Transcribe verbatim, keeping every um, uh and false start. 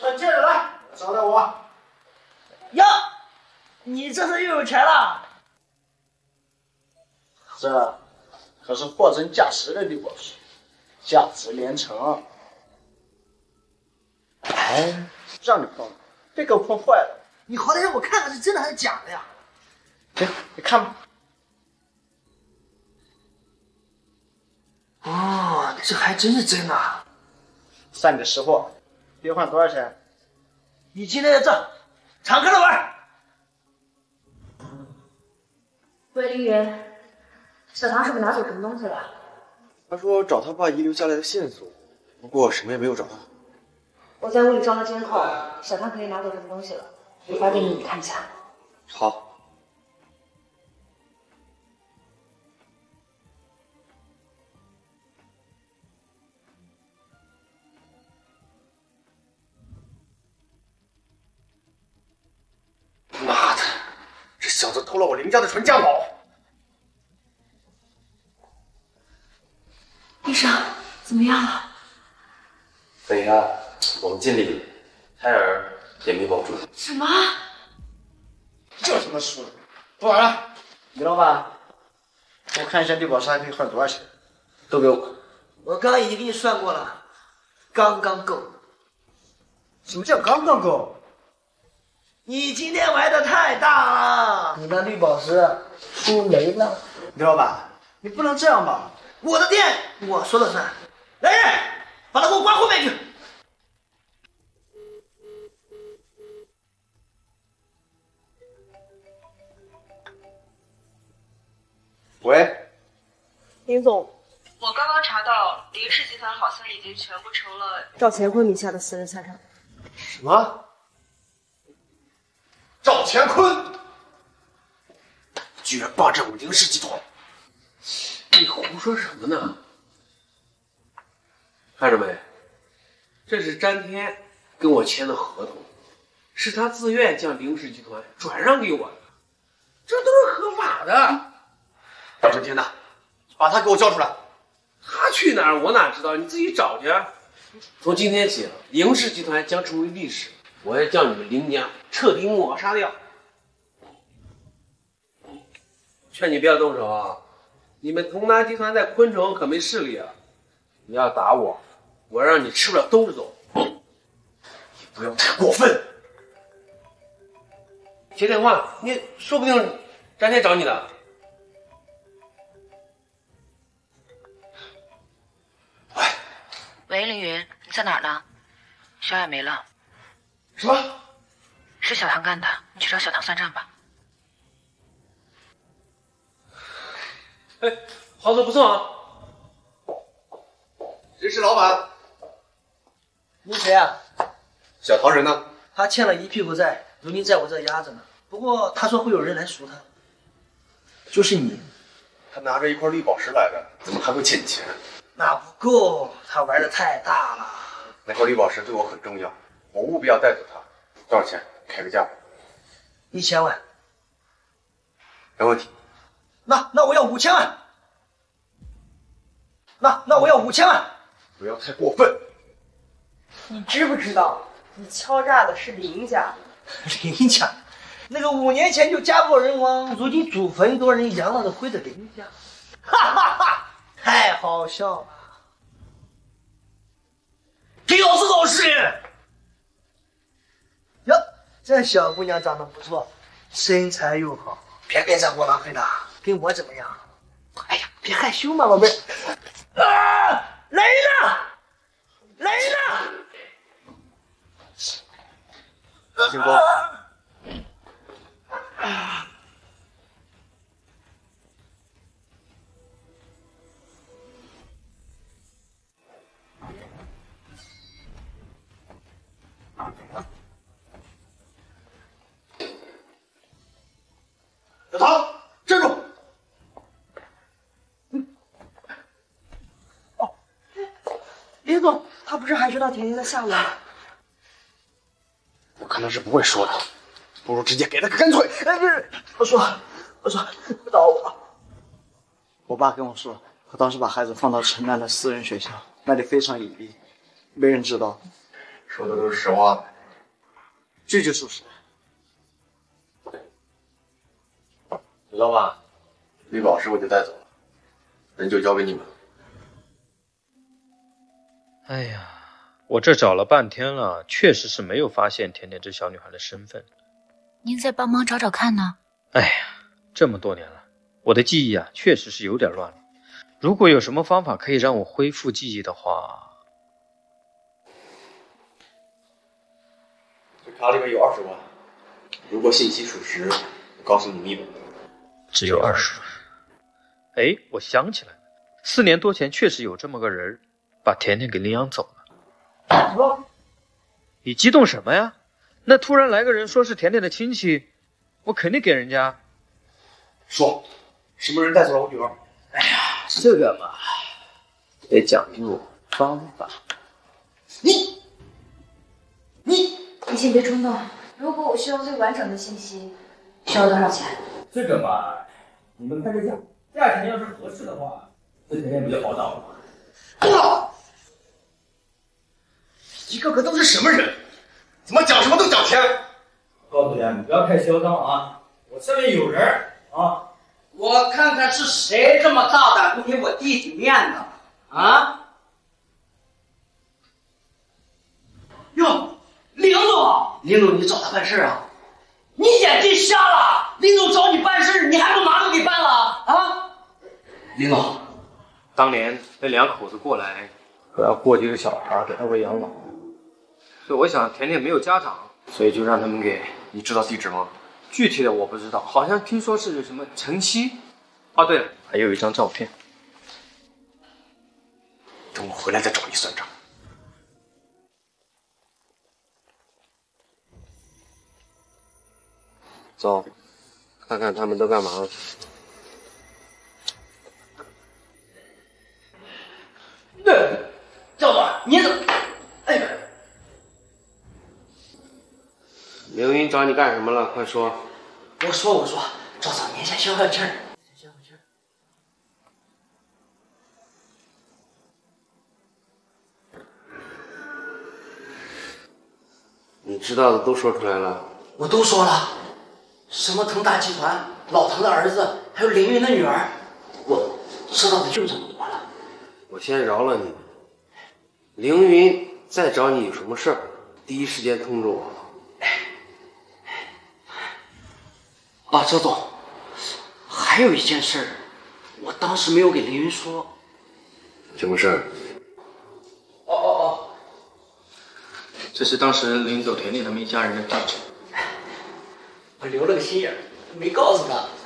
快接着来，招待我。 哟，你这是又有钱了？ 这可是货真价实的绿宝石，价值连城。哎，让你碰，别给我碰坏了。 你好歹让我看看是真的还是假的呀？ 行，你看吧。 哦，这还真是真的。 算你的识货，兑换多少钱？ 你今天的账，敞开了玩。 喂，凌云，小唐是不是拿走什么东西了？ 他说找他爸遗留下来的线索，不过什么也没有找到。 我在屋里装了监控，小唐肯定拿走什么东西了，我发给你，你看一下。 好。妈的，这小子偷了我林家的纯酱宝！ 医生，怎么样了？ 等一下，我们尽力，胎儿也没保住。 什么？ 这他妈输了，不玩了。李老板，我看一下绿宝石还可以换多少钱？都给我。 我刚刚已经给你算过了，刚刚够。 什么叫刚刚够？ 你今天玩的太大了，你那绿宝石输没了。 李老板，你不能这样吧？ 我的店我说了算。来人，把他给我关后面去。 喂， 林总， 我刚刚查到，林氏集团好像已经全部成了赵乾坤名下的私人财产。 什么？赵乾坤居然霸占我林氏集团！ 你胡说什么呢？看着没，这是詹天跟我签的合同，是他自愿将林氏集团转让给我的，这都是合法的。 赵真天呢？把他给我交出来！ 他去哪儿我哪知道，你自己找去。从今天起，林氏集团将成为历史，我要将你们林家彻底抹杀掉。劝你不要动手啊！你们同达集团在昆城可没势力啊！你要打我，我让你吃不了兜着走。 你不要太过分！ 接电话，你说不定詹天找你的。 喂， 喂，凌云，你在哪儿呢？小雅没了。 什么？ 是小唐干的，你去找小唐算账吧。 哎，好久不送啊！ 谁是老板？ 你谁啊？ 小唐人呢？ 他欠了一屁股债，如今在我这压着呢。不过他说会有人来赎他，就是你。 他拿着一块绿宝石来的，怎么还会欠钱？ 那不够，他玩的太大了。 那块绿宝石对我很重要，我务必要带走它。多少钱？开个价。 一千万。 没问题。 那那我要五千万。那那我要五千万。 不要太过分。 你知不知道，你敲诈的是林家？ 林家，那个五年前就家破人亡，如今祖坟多人养老的回的林家，哈哈哈，太好笑了。给老子老实人！哟，这小姑娘长得不错，身材又好，别跟这窝囊废的，跟我怎么样？哎呀，别害羞嘛，宝贝。啊，来人呐！来人呐！ 星光，小唐，站住！ 林总，他不是还知道甜甜的下落吗？ 我看他是不会说的，不如直接给他个干脆。 哎，不是，我说，我说，不打我。 我爸跟我说，他当时把孩子放到城南的私人学校，那里非常隐蔽，没人知道。 说的都是实话。 这就属实。 知道吧？绿宝石我就带走了，人就交给你们了。 哎呀，我这找了半天了，确实是没有发现甜甜这小女孩的身份。 您再帮忙找找看呢？ 哎呀，这么多年了，我的记忆啊，确实是有点乱了。如果有什么方法可以让我恢复记忆的话， 这卡里边有二十万，如果信息属实，我告诉你密码。 只有二十万。哎，我想起来了，四年多前确实有这么个人，把甜甜给领养走了。 说， 你激动什么呀？那突然来个人说是甜甜的亲戚，我肯定给人家。 说，什么人带走了我女儿？ 哎呀，这个嘛， 得讲究方法。 你，你， 你先别冲动。如果我需要最完整的信息，需要多少钱？ 这个嘛，你们看这价，价钱要是合适的话，这甜甜不就好找了？ 哇！一个个都是什么人？怎么讲什么都讲钱？ 告诉你啊，你不要太嚣张啊！我这里有人啊！ 我看看是谁这么大胆，不给我弟弟面子啊？哟，林总，林总，你找他办事啊？你眼睛瞎了？林总找你办事，你还不马上给办了啊？林总， 当年那两口子过来，说要过继个小孩给他喂养老，所以我想甜甜没有家长，所以就让他们给。 你知道地址吗？ 具体的我不知道，好像听说是什么城西。啊，对了，还有一张照片。 等我回来再找你算账。走，看看他们都干嘛了。 赵总，你怎么？哎呀！ 凌云找你干什么了？快说！ 我说我说，赵总，您先消消气儿。消消气儿。 你知道的都说出来了。 我都说了，什么腾达集团、老腾的儿子，还有凌云的女儿，我知道的就这么多了。 我先饶了你。凌云再找你有什么事儿，第一时间通知我。 啊，周总，还有一件事，我当时没有给凌云说。 什么事儿？ 哦哦哦， 这是当时领走甜甜他们一家人的地址。 我留了个心眼，没告诉他。